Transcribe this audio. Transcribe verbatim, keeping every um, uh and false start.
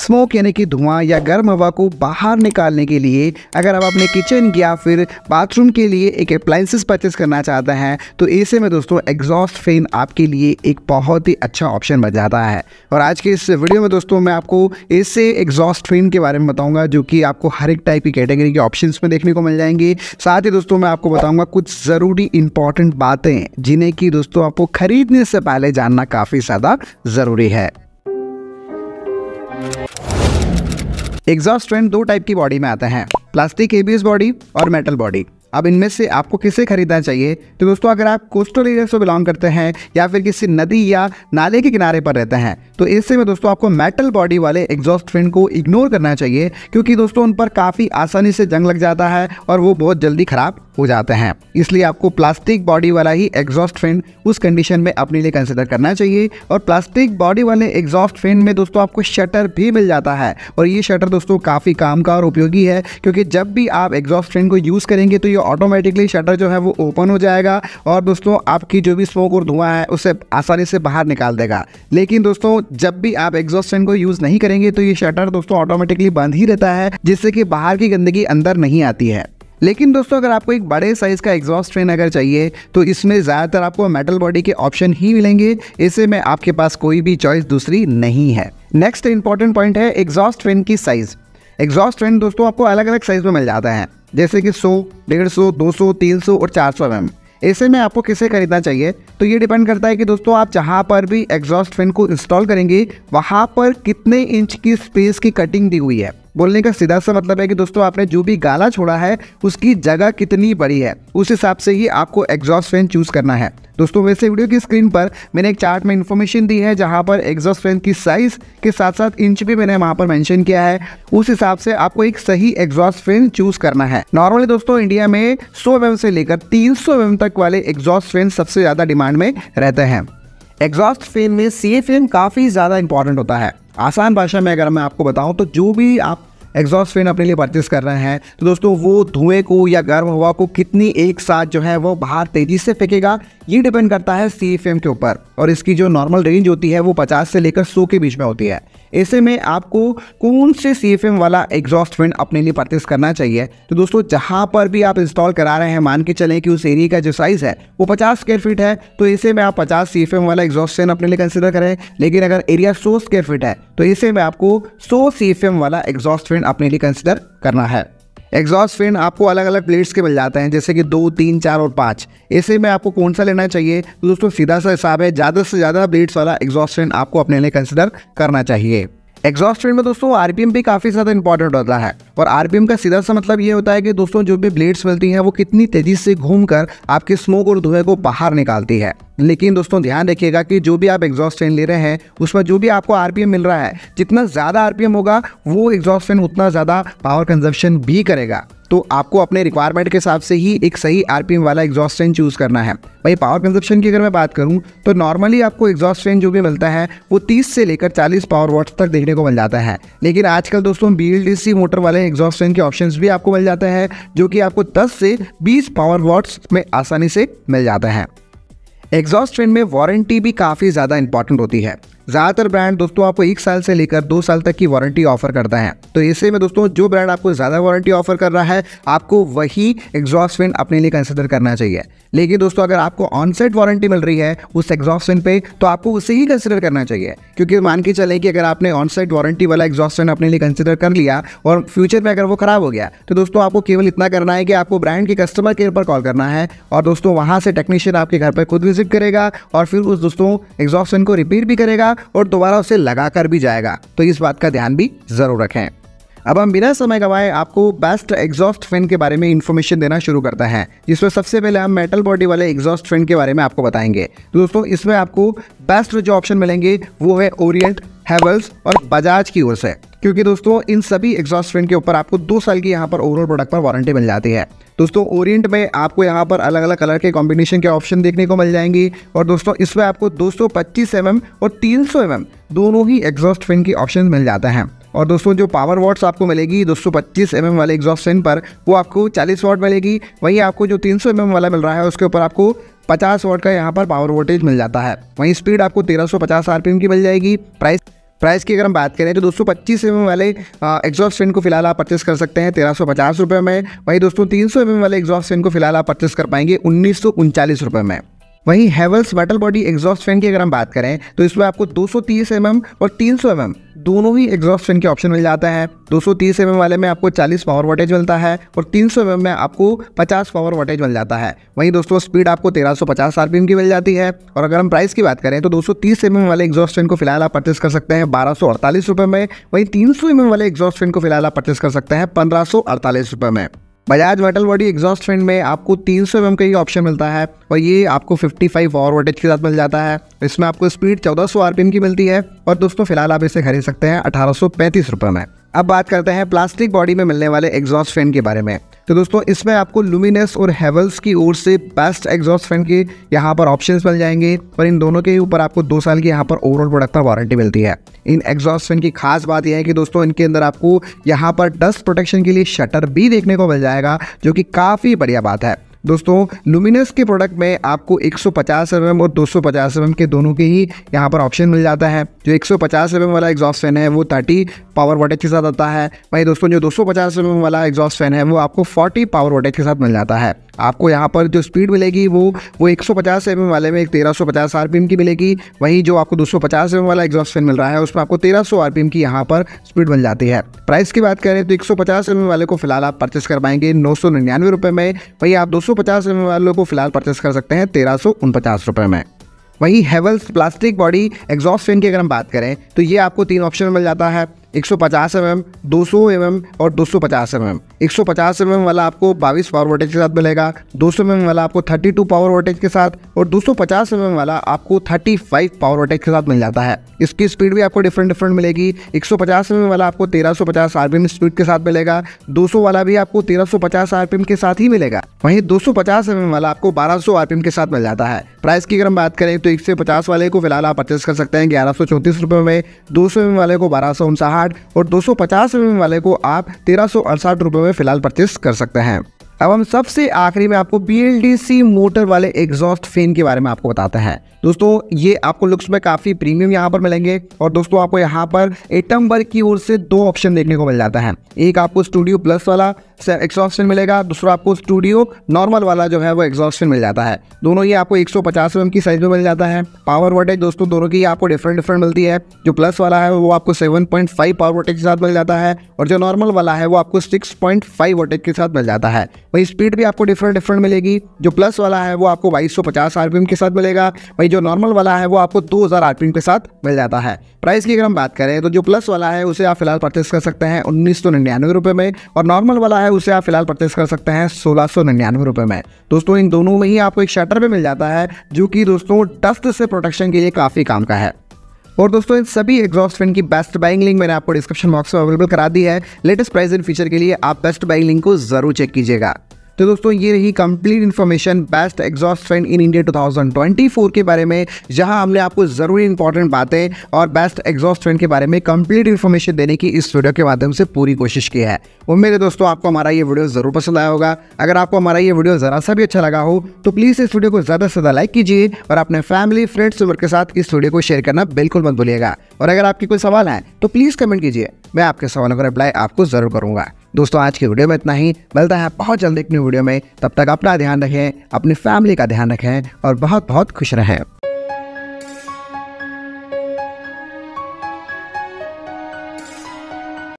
Smoke यानी कि धुआं या गर्म हवा को बाहर निकालने के लिए अगर आप अपने किचन या फिर बाथरूम के लिए एक अप्लायंसेस परचेस करना चाहते हैं तो ऐसे में दोस्तों एग्जॉस्ट फैन आपके लिए एक बहुत ही अच्छा ऑप्शन बन जाता है। और आज के इस वीडियो में दोस्तों मैं आपको ऐसे एग्जॉस्ट फैन के बारे में बताऊंगा जो कि आपको हर एक टाइप की कैटेगरी के ऑप्शंस में देखने को मिल जाएंगे। साथ ही दोस्तों मैं आपको बताऊंगा कुछ ज़रूरी इंपॉर्टेंट बातें जिन्हें कि दोस्तों आपको खरीदने से पहले जानना काफ़ी ज़्यादा ज़रूरी है। एग्जॉस्ट फैन दो टाइप की बॉडी में आते हैं, प्लास्टिक एबीएस बॉडी और मेटल बॉडी। अब इनमें से आपको किसे खरीदना चाहिए? तो दोस्तों अगर आप कोस्टल एरिया से बिलोंग करते हैं या फिर किसी नदी या नाले के किनारे पर रहते हैं तो ऐसे में दोस्तों आपको मेटल बॉडी वाले एग्जॉस्ट फैन को इग्नोर करना चाहिए, क्योंकि दोस्तों उन पर काफ़ी आसानी से जंग लग जाता है और वो बहुत जल्दी ख़राब हो जाते हैं। इसलिए आपको प्लास्टिक बॉडी वाला ही एग्जॉस्ट फैन उस कंडीशन में अपने लिए कंसिडर करना चाहिए। और प्लास्टिक बॉडी वाले एग्जॉस्ट फैन में दोस्तों आपको शटर भी मिल जाता है और ये शटर दोस्तों काफ़ी काम का और उपयोगी है, क्योंकि जब भी आप एग्जॉस्ट फैन को यूज़ करेंगे तो ये ऑटोमेटिकली शटर जो है वो ओपन हो जाएगा और दोस्तों आपकी जो भी स्मोक और धुआं है उसे आसानी से बाहर निकाल देगा। लेकिन दोस्तों जब भी आप एग्जॉस्ट फैन को यूज़ नहीं करेंगे तो ये शटर दोस्तों ऑटोमेटिकली बंद ही रहता है, जिससे कि बाहर की गंदगी अंदर नहीं आती है। लेकिन दोस्तों अगर आपको एक बड़े साइज़ का एग्जॉस्ट फैन अगर चाहिए तो इसमें ज़्यादातर आपको मेटल बॉडी के ऑप्शन ही मिलेंगे। ऐसे में आपके पास कोई भी चॉइस दूसरी नहीं है। नेक्स्ट इंपॉर्टेंट पॉइंट है एग्जॉस्ट फैन की साइज़। एग्जॉस्ट फैन दोस्तों आपको अलग अलग साइज़ में मिल जाता है, जैसे कि सौ, डेढ़ सौ, दो सौ, तीन सौ और चार सौ एम एम। ऐसे में आपको किसे खरीदना चाहिए तो ये डिपेंड करता है कि दोस्तों आप जहाँ पर भी एग्जॉस्ट फैन को इंस्टॉल करेंगे वहाँ पर कितने इंच की स्पेस की कटिंग दी हुई है। बोलने का सीधा सा मतलब है कि दोस्तों आपने जो भी गाला छोड़ा है उसकी जगह कितनी बड़ी है, उस हिसाब से ही आपको एग्जॉस्ट फैन चूज़ करना है। दोस्तों वैसे वीडियो की स्क्रीन पर मैंने एक चार्ट में इन्फॉर्मेशन दी है जहां पर एग्जॉस्ट फैन की साइज़ के साथ साथ इंच भी मैंने वहां पर मेंशन किया है। उस हिसाब से आपको एक सही एग्जॉस्ट फैन चूज़ करना है। नॉर्मली दोस्तों इंडिया में सौ एम एम से लेकर तीन सौ एम एम तक वाले एग्जॉस्ट फैन सबसे ज़्यादा डिमांड में रहते हैं। एग्जॉस्ट फैन में सी एफ एम काफ़ी ज़्यादा इंपॉर्टेंट होता है। आसान भाषा में अगर मैं आपको बताऊं तो जो भी आप एग्जॉस्ट फैन अपने लिए परचेस कर रहे हैं तो दोस्तों वो धुएं को या गर्म हवा को कितनी एक साथ जो है वो बाहर तेज़ी से फेंकेगा, ये डिपेंड करता है सी एफ एम के ऊपर। और इसकी जो नॉर्मल रेंज होती है वो पचास से लेकर सौ के बीच में होती है। ऐसे में आपको कौन से सी एफ एम वाला एग्जॉस्ट फैन अपने लिए परचेस करना चाहिए? तो दोस्तों जहां पर भी आप इंस्टॉल करा रहे हैं, मान के चलें कि उस एरिया का जो साइज़ है वो पचास स्क्वायर फीट है तो ऐसे में आप पचास सी एफ एम वाला एग्जॉस्ट फैन अपने लिए कंसिडर करें। लेकिन अगर एरिया सौ स्क्वायर फीट है तो ऐसे में आपको सौ सी एफ एम वाला एग्जॉस्ट फैन अपने लिए कंसिडर करना है। एग्जॉस्ट फैन आपको अलग अलग ब्लेड्स के मिल जाते हैं, जैसे कि दो, तीन, चार और पाँच। ऐसे में आपको कौन सा लेना चाहिए? तो दोस्तों सीधा सा हिसाब है, ज़्यादा से ज़्यादा ब्लेड्स वाला एग्जॉस्ट फैन आपको अपने लिए कंसिडर करना चाहिए। एग्जॉस्ट फैन में दोस्तों आरपीएम भी काफ़ी ज़्यादा इंपॉर्टेंट होता है और आरपीएम का सीधा सा मतलब ये होता है कि दोस्तों जो भी ब्लेड्स मिलती हैं वो कितनी तेज़ी से घूमकर आपके स्मोक और धुएं को बाहर निकालती है। लेकिन दोस्तों ध्यान रखिएगा कि जो भी आप एग्जॉस्ट फैन ले रहे हैं उसमें जो भी आपको आरपीएम मिल रहा है, जितना ज़्यादा आरपीएम होगा वो एग्जॉस्ट फैन उतना ज़्यादा पावर कंजप्शन भी करेगा। तो आपको अपने रिक्वायरमेंट के हिसाब से ही एक सही आरपीएम वाला एग्जॉस्ट फैन चूज़ करना है। भाई पावर कंजप्शन की अगर मैं बात करूं तो नॉर्मली आपको एग्जॉस्ट फैन जो भी मिलता है वो तीस से लेकर चालीस पावर वॉट्स तक देखने को मिल जाता है। लेकिन आजकल दोस्तों B L D C motor वाले एग्जॉस्ट फैन के ऑप्शंस भी आपको मिल जाते हैं जो कि आपको दस से बीस पावर वॉट्स में आसानी से मिल जाता है। एग्जॉस्ट फैन में वारंटी भी काफ़ी ज़्यादा इंपॉर्टेंट होती है। ज़्यादातर ब्रांड दोस्तों आपको एक साल से लेकर दो साल तक की वारंटी ऑफर करता है। तो ऐसे में दोस्तों जो ब्रांड आपको ज़्यादा वारंटी ऑफर कर रहा है आपको वही एग्जॉस्ट फैन अपने लिए कंसिडर करना चाहिए। लेकिन दोस्तों अगर आपको ऑन साइट वारंटी मिल रही है उस एग्जॉस्ट फैन पे तो आपको उसे ही कंसिडर करना चाहिए, क्योंकि मान के चलें कि अगर आपने ऑन साइट वारंटी वाला एग्जॉस्ट फैन अपने लिए कंसिडर कर लिया और फ्यूचर में अगर वो खराब हो गया तो दोस्तों आपको केवल इतना करना है कि आपको ब्रांड के कस्टमर केयर पर कॉल करना है और दोस्तों वहाँ से टेक्नीशियन आपके घर पर खुद विजिट करेगा और फिर उस दोस्तों एग्जॉस्ट फैन को रिपेयर भी करेगा और दोबारा उसे लगा कर भी जाएगा। तो इस बात का ध्यान भी जरूर रखें। अब हम बिना समय गवाए आपको बेस्ट एग्जॉस्ट फैन के बारे में इंफॉर्मेशन देना शुरू करते हैं, जिसमें सबसे पहले हम मेटल बॉडी वाले एग्जॉस्ट फैन के बारे में आपको बताएंगे। तो दोस्तों इसमें आपको बेस्ट जो ऑप्शन मिलेंगे वो है ओरिएंट, हैवेल्स और बजाज की ओर से, क्योंकि दोस्तों इन सभी एग्जॉस्ट फैन के ऊपर आपको दो साल की यहाँ पर ओवरऑल प्रोडक्ट पर वारंटी मिल जाती है। दोस्तों ओरिएंट में आपको यहाँ पर अलग अलग कलर के कॉम्बिनेशन के ऑप्शन देखने को मिल जाएंगी और दोस्तों इसमें आपको दो सौ पच्चीस एम एम और तीन सौ एम एम दोनों ही एग्जॉस्ट फैन के ऑप्शन मिल जाते हैं। और दोस्तों जो पावर वॉट्स आपको मिलेगी दो सौ पच्चीस एम एम वाले एग्जॉस्ट फैन पर वो आपको चालीस वॉट मिलेगी। वहीं आपको जो तीन सौ एम एम वाला मिल रहा है उसके ऊपर आपको पचास वॉट का यहाँ पर पावर वोल्टेज मिल जाता है। वहीं स्पीड आपको तेरह सौ पचास आरपीएम की मिल जाएगी। प्राइस प्राइस की अगर हम बात करें तो दो सौ पच्चीस एम एम वाले एग्जॉस्ट फैन को फिलहाल आप परचेस कर सकते हैं तेरह सौ पचास रुपये में। वहीं दोस्तों तीन सौ एम एम वाले एग्जॉस्ट फैन को फिलहाल आप परचेस कर पाएंगे उन्नीस सौ उनचालीस रुपये में। वहीं Havells metal body exhaust fan की अगर हम बात करें तो इसमें आपको दो सौ तीस एम एम और तीन सौ एम एम दोनों ही एग्जॉस्ट फैन के ऑप्शन मिल जाता है। दो सौ तीस एम एम वाले में आपको चालीस पावर वोल्टेज मिलता है और तीन सौ एम एम में आपको पचास पावर वोल्टेज मिल जाता है। वहीं दोस्तों स्पीड आपको तेरह सौ पचास आरपीएम की मिल जाती है। और अगर हम प्राइस की बात करें तो दो सौ तीस एम एम वाले एग्जॉस्ट फैन को फिलहाल आप परचेस कर सकते हैं बारह सौ अड़तालीस रुपये में। वहीं तीन सौ एम एम वाले एग्जॉस्ट फैन को फिलहाल आप परचेस कर सकते हैं पंद्रह सौ अड़तालीस रुपये में। Bajaj metal body exhaust fan में आपको तीन सौ एम एम का ही ऑप्शन मिलता है और ये आपको पचपन पावर वोल्टेज के साथ मिल जाता है। इसमें आपको स्पीड चौदह सौ आरपीएम की मिलती है और दोस्तों फिलहाल आप इसे खरीद सकते हैं अठारह सौ पैंतीस रुपये में। अब बात करते हैं प्लास्टिक बॉडी में मिलने वाले एग्जॉस्ट फैन के बारे में। तो दोस्तों इसमें आपको लुमिनस और हैवेल्स की ओर से बेस्ट एग्जॉस्ट फैन के यहाँ पर ऑप्शंस मिल जाएंगे और इन दोनों के ऊपर आपको दो साल की यहाँ पर ओवरऑल प्रोडक्ट पर वारंटी मिलती है। इन एग्जॉस्ट फैन की खास बात यह है कि दोस्तों इनके अंदर आपको यहाँ पर डस्ट प्रोटेक्शन के लिए शटर भी देखने को मिल जाएगा, जो कि काफ़ी बढ़िया बात है। दोस्तों लुमिनस के प्रोडक्ट में आपको एक सौ पचास एम एम और दो सौ पचास एम एम के दोनों के ही यहाँ पर ऑप्शन मिल जाता है। जो एक सौ पचास एम एम वाला एग्जॉस्ट फैन है वो तीस पावर वोल्टेज के साथ आता है। वहीं दोस्तों जो दो सौ पचास एम एम वाला एग्जॉस्ट फैन है वो आपको चालीस पावर वोल्टेज के साथ मिल जाता है। आपको यहाँ पर जो स्पीड मिलेगी वो वो एक सौ पचास एम एम वाले में एक तेरह सौ पचास आरपीएम की मिलेगी। वहीं जो आपको दो सौ पचास एम एम वाला एग्जॉस्ट फैन मिल रहा है उसमें आपको तेरह सौ आरपीएम की यहाँ पर स्पीड मिल जाती है। प्राइस की बात करें तो एक सौ पचास एम एम वाले को फिलहाल आप परचेस कर पाएंगे नौ सौ निन्यानवे रुपये में। वहीं आप दो सौ पचास एम एम वाले को फिलहाल परचेस कर सकते हैं तेरह सौ उनपचास रुपये में। वहीं Havells plastic body exhaust fan की अगर हम बात करें तो ये आपको तीन ऑप्शन में मिल जाता है एक सौ पचास एम एम, दो सौ एम एम और दो सौ पचास एम एम। एक सौ पचास एम एम वाला आपको बाईस पावर वोल्टेज के साथ मिलेगा, दो सौ एम एम वाला आपको बत्तीस पावर वोल्टेज के साथ और दो सौ पचास एम एम वाला आपको पैंतीस पावर वोल्टेज के साथ मिल जाता है। इसकी स्पीड भी आपको डिफरेंट डिफरेंट मिलेगी। एक सौ पचास एम एम वाला आपको तेरह सौ पचास आरपीएम स्पीड के साथ मिलेगा, दो सौ वाला भी आपको तेरह सौ पचास आरपीएम के साथ ही मिलेगा। वहीं दो सौ पचास एम एम वाला आपको बारह सौ आरपीएम के साथ मिल जाता है। प्राइस की अगर हम बात करें तो एक सौ पचास वाले को फिलहाल आप परचेस कर सकते हैं ग्यारह सौ चौंतीस रुपये में, दो सौ एम एम वाले को बारह सौ उनसाठ और दो सौ पचास एम एम वाले को आप तेरह सौ अड़सठ रुपये में फिलहाल परचेस कर सकते हैं। अब हम सबसे आखिरी में आपको B L D C motor वाले एग्जॉस्ट फैन के बारे में आपको बताते हैं। दोस्तों ये आपको लुक्स में काफ़ी प्रीमियम यहाँ पर मिलेंगे और दोस्तों आपको यहाँ पर एटम वर्क की ओर से दो ऑप्शन देखने को मिल जाता है। एक आपको स्टूडियो प्लस वाला एग्जॉस्ट फैन मिलेगा, दूसरा आपको स्टूडियो नॉर्मल वाला जो है वो एग्जॉस्ट फैन मिल जाता है। दोनों ही आपको एक सौ पचास एम एम की साइज में मिल जाता है। पावर वोल्टेज दोस्तों दोनों की आपको डिफरेंट डिफरेंट मिलती है। जो प्लस वाला है वो आपको सात पॉइंट पाँच पावर वोल्टेज के साथ मिल जाता है और जो नॉर्मल वाला है वो आपको छह पॉइंट पाँच वोल्टेज के साथ मिल जाता है। वही स्पीड भी आपको डिफरेंट डिफरेंट मिलेगी। जो प्लस वाला है वो आपको बाईस सौ पचास आरपीएम के साथ मिलेगा, वही जो नॉर्मल वाला है वो आपको दो हज़ार आरपीएम के साथ मिल जाता है। प्राइस की अगर हम बात करें तो जो प्लस वाला है उसे आप फिलहाल परचेस कर सकते हैं उन्नीस सौ निन्यानवे रुपये में और नॉर्मल वाला है उसे आप फिलहाल परचेस कर सकते हैं सोलह सौ निन्यानवे रुपये में। दोस्तों इन दोनों में ही आपको एक शटर भी मिल जाता है जो कि दोस्तों डस्ट से प्रोटेक्शन के लिए काफ़ी काम का है। और दोस्तों इन सभी एग्जॉस्ट फैन की बेस्ट बाइंग लिंक मैंने आपको डिस्क्रिप्शन बॉक्स में अवेलेबल करा दी है। लेटेस्ट प्राइस एंड फीचर के लिए आप बेस्ट बाइंग लिंक को जरूर चेक कीजिएगा। तो दोस्तों ये रही complete information best exhaust fan in India दो हज़ार चौबीस के बारे में, जहां हमने आपको ज़रूरी इंपॉर्टेंट बातें और बेस्ट एग्जॉस्ट फैन के बारे में कंप्लीट इन्फॉर्मेशन देने की इस वीडियो के माध्यम से पूरी कोशिश की है। उम्मीद है दोस्तों आपको हमारा ये वीडियो ज़रूर पसंद आया होगा। अगर आपको हमारा ये वीडियो ज़रा सा भी अच्छा लगा हो तो प्लीज़ इस वीडियो को ज़्यादा से ज़्यादा लाइक कीजिए और अपने फैमिली फ्रेंड्स मेंबर के साथ इस वीडियो को शेयर करना बिल्कुल मत भूलिएगा। और अगर आपके कोई सवाल है तो प्लीज़ कमेंट कीजिए, मैं आपके सवालों का रिप्लाई आपको ज़रूर करूँगा। दोस्तों आज की वीडियो में इतना ही, मिलता है बहुत जल्द एक न्यू वीडियो में। तब तक अपना ध्यान रखें, अपनी फैमिली का ध्यान रखें और बहुत बहुत खुश रहें।